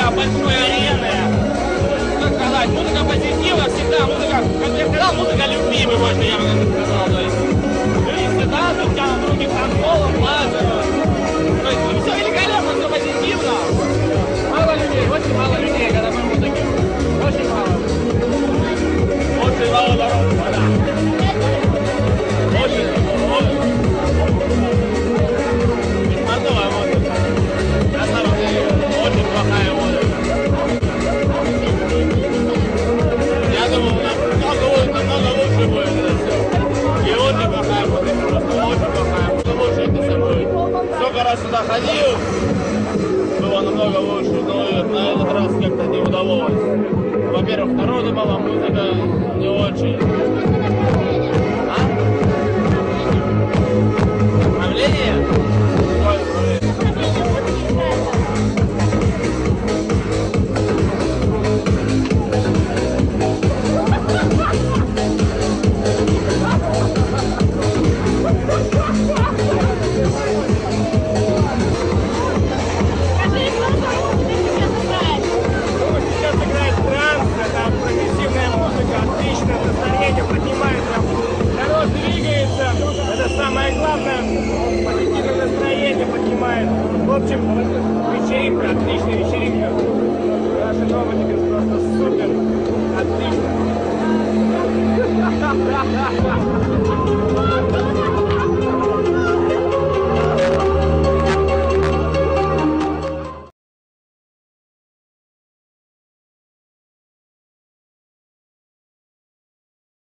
большой арены. Как сказать, музыка позитива всегда, музыка, как я сказал, музыка любимая, можно я бы сказал. То есть, всегда тянут руки к танцполам, лазером. То есть, все великолепно, все позитивно. Мало людей, очень мало людей, когда мы музыки. Очень мало. Очень мало народу, да. Очень мало. Беспонтовая музыка. На самом деле, очень плохая музыка. Я думал, намного лучше будет это все. И очень плохая музыка, просто очень плохая. Лучше это все будет. Сколько раз сюда ходил, было намного лучше, но на этот раз как-то не удалось. Во-первых, народу мало, музыка не очень. А? Направление? Какое направление? Отлично, настроение поднимается, народ двигается, это самое главное, позитивное настроение поднимает. В общем, вечеринка, отличная вечеринка. Наши новости просто супер, отлично.